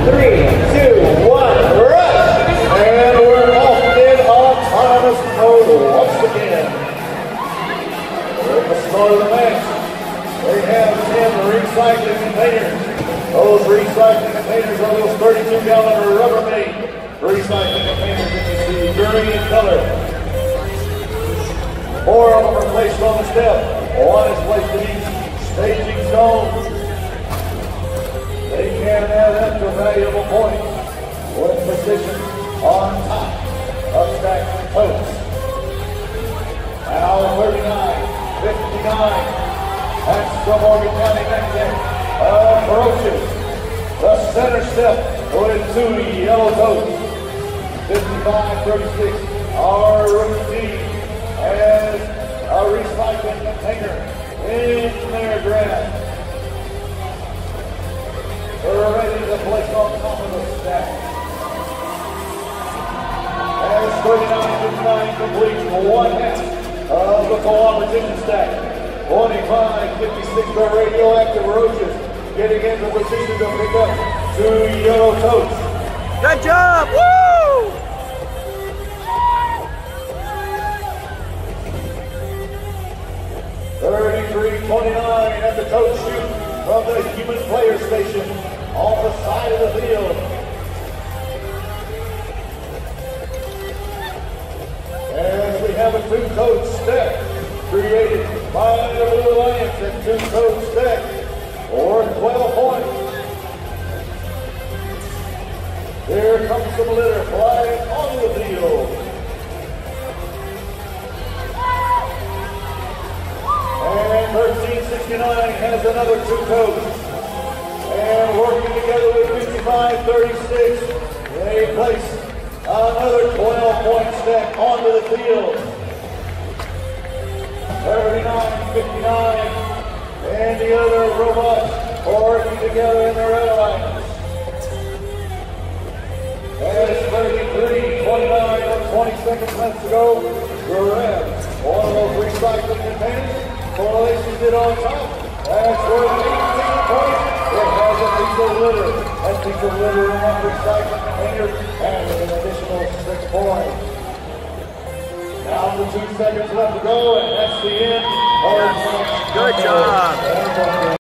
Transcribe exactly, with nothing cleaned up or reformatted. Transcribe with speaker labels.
Speaker 1: three, two, one, rush! And we're off in autonomous mode once again. We're at the start of the match. They have ten recycling containers. Those recycling containers are those thirty-two gallon Rubbermaid recycling containers that you see green color. Four of them are placed on the step. One is placed in each staging zone. They can add up to valuable points with position on top of stacked totes. Now thirty-nine, fifty-nine. That's the Morgan County Mexican approaches the center step with two yellow totes. fifty-five, thirty-six. Our rookie team has a recycling container in their grasp. They're ready to place on top of the stack. As thirty-nine fifty-nine completes one half of the co-opetition stack. twenty-five fifty-six, the radioactive roaches getting into position to pick up two yellow totes.
Speaker 2: Good job! Woo!
Speaker 1: thirty-three twenty-nine at the tote chute from the human player station on the side of the field. As we have a two-tote stack created by the Blue Alliance and two-tote stack for twelve points. Here comes some litter flying on the field. And thirteen sixty-nine has another two totes. And working together with fifty-five thirty-six, they place another twelve point stack onto the field. thirty-nine fifty-nine and the other robots working together in the red alliance. As thirty-three twenty-nine with twenty seconds left to go, grab one of those recycling containers. Correlations it on top. That's worth eighteen points. It has a piece of litter. That piece of litter in that recycling container and an additional six points. Now the two seconds left to go, and that's the end of the
Speaker 2: Good job.